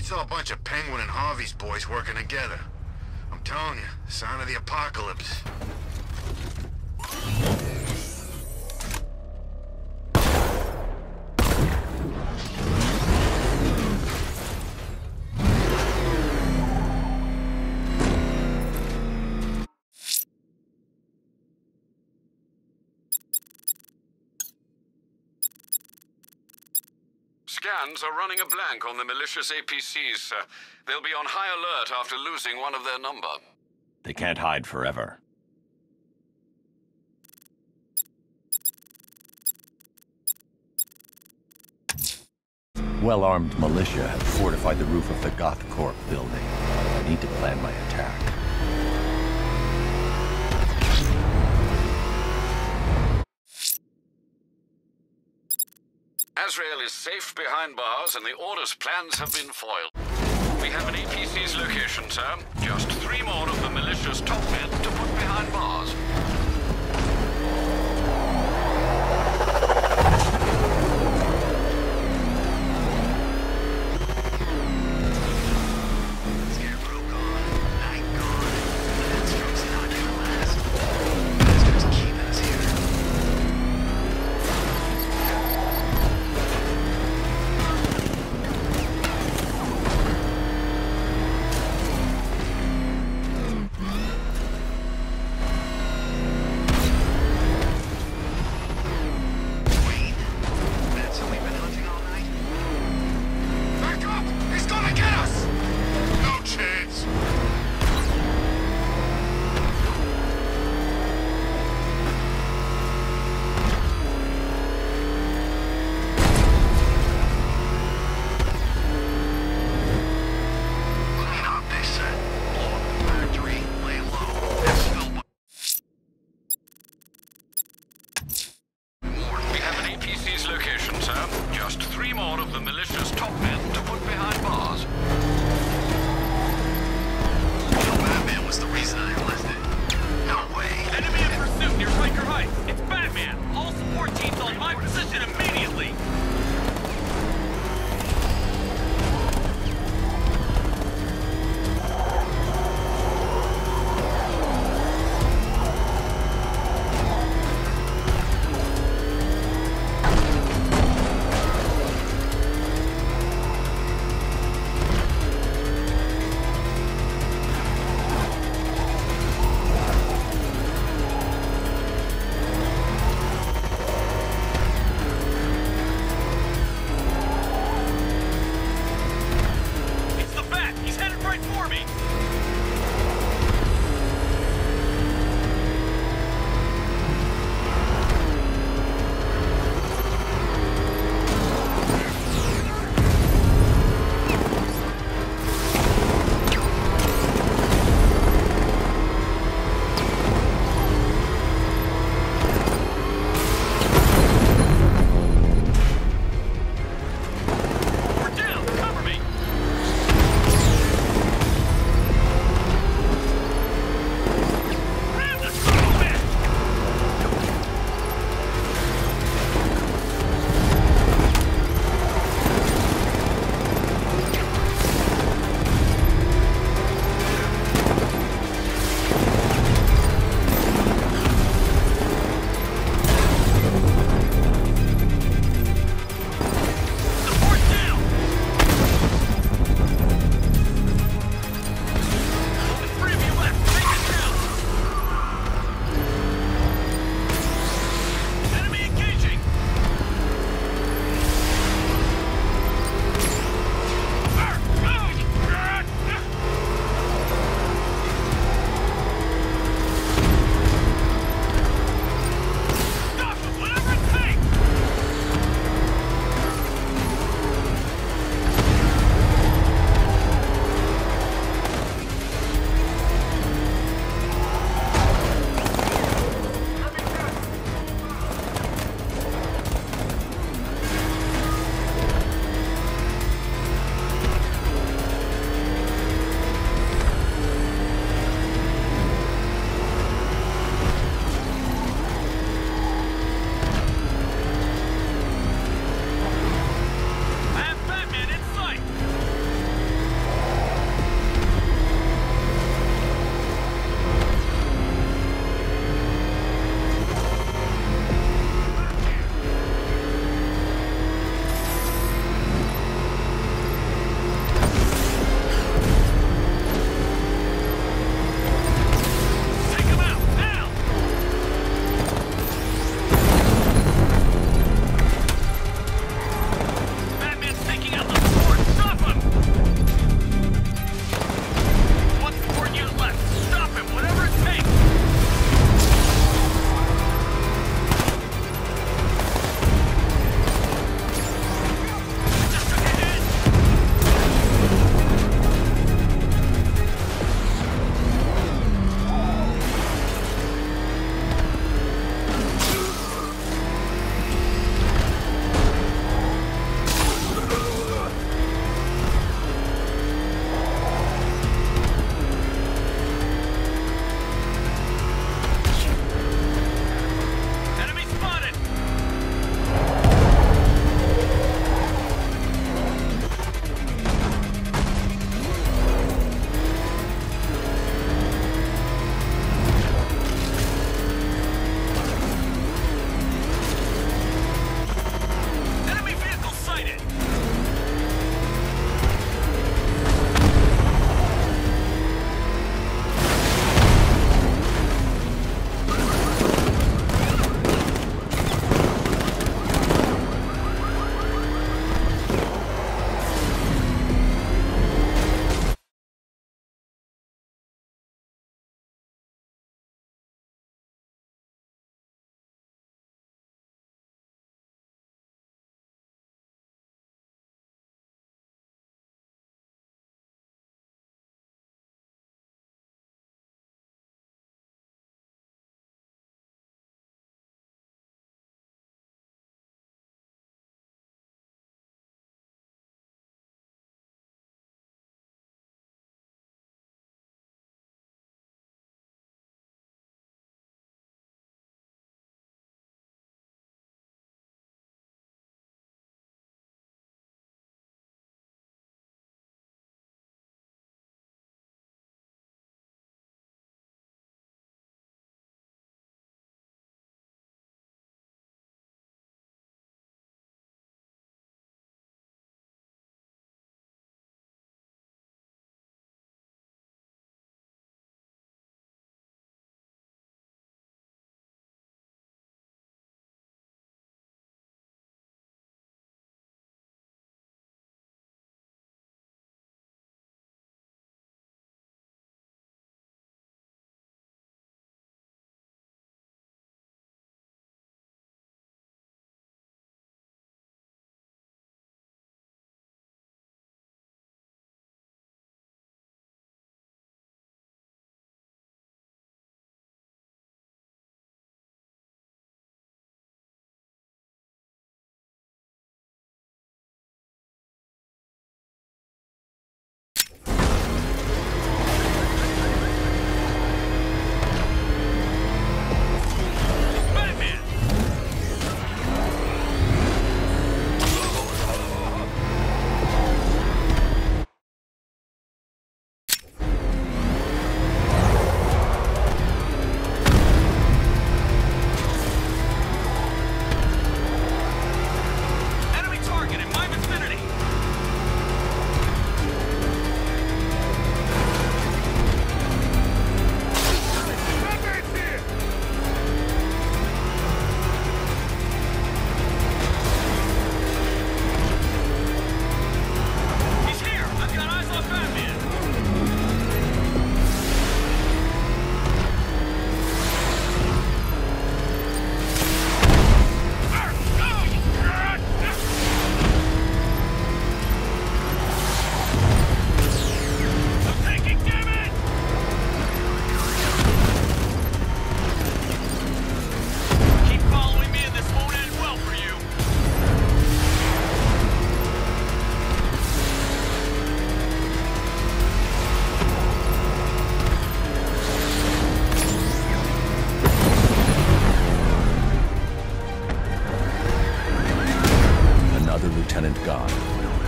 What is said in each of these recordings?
Saw a bunch of Penguin and Harvey's boys working together. I'm telling you, sign of the apocalypse. Scans are running a blank on the malicious APCs, sir. They'll be on high alert after losing one of their number. They can't hide forever. Well-armed militia have fortified the roof of the Goth Corp building. I need to plan my attack. Azrael is safe behind bars, and the Order's plans have been foiled. We have an APC's location, sir. Just 3 more of the militia's top men to put behind bars. Scarecrow gone, night gone. That stroke's not gonna last. Master's keeping us here. Location, sir. Just 3 more of the militia's top men to put behind bars. Batman was the reason I enlisted. No way. Enemy in pursuit near Riker Heights. It's Batman. All support teams on my position immediately.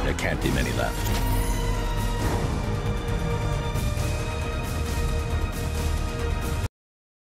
There can't be many left.